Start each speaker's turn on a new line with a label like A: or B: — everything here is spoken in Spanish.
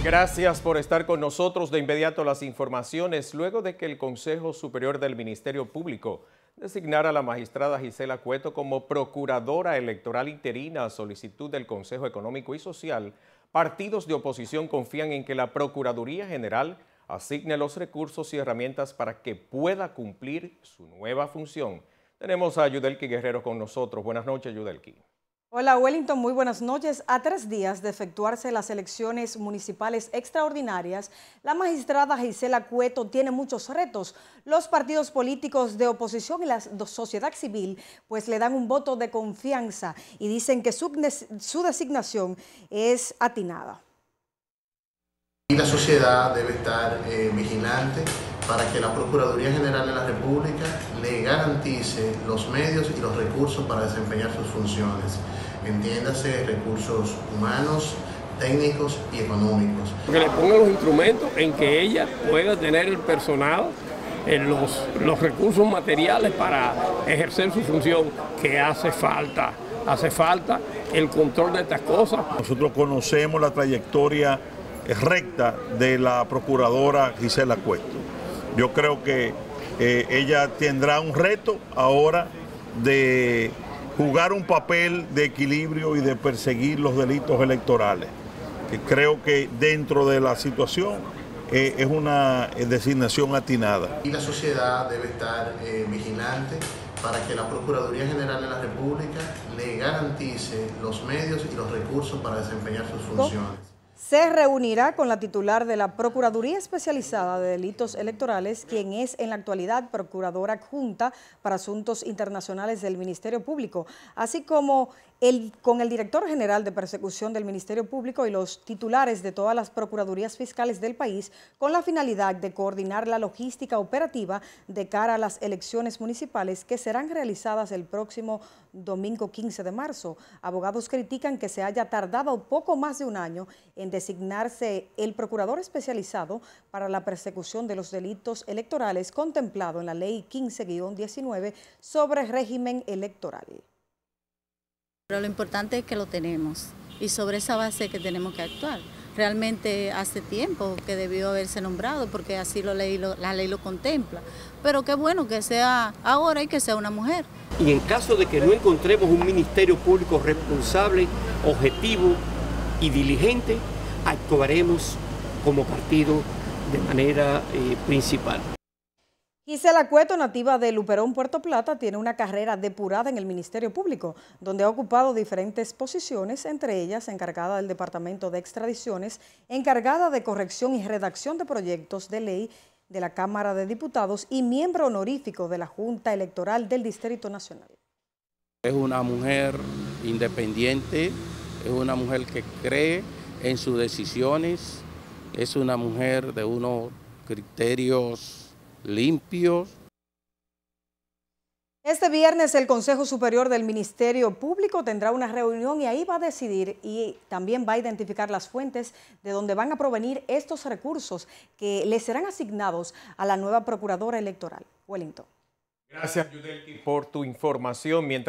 A: Gracias por estar con nosotros. De inmediato las informaciones. Luego de que el Consejo Superior del Ministerio Público designara a la magistrada Gisela Cueto como procuradora electoral interina a solicitud del Consejo Económico y Social, partidos de oposición confían en que la Procuraduría General asigne los recursos y herramientas para que pueda cumplir su nueva función. Tenemos a Yudelki Guerrero con nosotros. Buenas noches, Yudelki.
B: Hola Wellington, muy buenas noches. A 3 días de efectuarse las elecciones municipales extraordinarias, la magistrada Gisela Cueto tiene muchos retos. Los partidos políticos de oposición y la sociedad civil pues le dan un voto de confianza y dicen que su designación es atinada.
C: Y la sociedad debe estar vigilante para que la Procuraduría General de la República le garantice los medios y los recursos para desempeñar sus funciones. Entiéndase, recursos humanos, técnicos y económicos.
D: Que le pongan los instrumentos en que ella pueda tener el personal, los recursos materiales para ejercer su función, que hace falta. Hace falta el control de estas cosas.
E: Nosotros conocemos la trayectoria recta de la procuradora Gisela Cueto. Yo creo que ella tendrá un reto ahora de jugar un papel de equilibrio y de perseguir los delitos electorales, que creo que dentro de la situación es una designación atinada.
C: Y la sociedad debe estar vigilante para que la Procuraduría General de la República le garantice los medios y los recursos para desempeñar sus funciones.
B: Se reunirá con la titular de la Procuraduría Especializada de Delitos Electorales, quien es en la actualidad Procuradora Adjunta para Asuntos Internacionales del Ministerio Público, así como con el Director General de Persecución del Ministerio Público y los titulares de todas las Procuradurías Fiscales del país, con la finalidad de coordinar la logística operativa de cara a las elecciones municipales que serán realizadas el próximo domingo 15 de marzo. Abogados critican que se haya tardado poco más de un año en designarse el procurador especializado para la persecución de los delitos electorales contemplado en la Ley 15-19 sobre régimen electoral.
F: Pero lo importante es que lo tenemos y sobre esa base que tenemos que actuar. Realmente hace tiempo que debió haberse nombrado porque así la ley lo contempla. Pero qué bueno que sea ahora y que sea una mujer.
D: Y en caso de que no encontremos un ministerio público responsable, objetivo y diligente, actuaremos como partido de manera principal.
B: Gisela Cueto, nativa de Luperón, Puerto Plata, tiene una carrera depurada en el Ministerio Público, donde ha ocupado diferentes posiciones, entre ellas encargada del Departamento de Extradiciones, encargada de corrección y redacción de proyectos de ley de la Cámara de Diputados y miembro honorífico de la Junta Electoral del Distrito Nacional.
G: Es una mujer independiente, es una mujer que cree en sus decisiones, es una mujer de unos criterios limpios.
B: Este viernes el Consejo Superior del Ministerio Público tendrá una reunión y ahí va a decidir y también va a identificar las fuentes de donde van a provenir estos recursos que le serán asignados a la nueva Procuradora Electoral. Wellington.
A: Gracias, Yudelki, por tu información.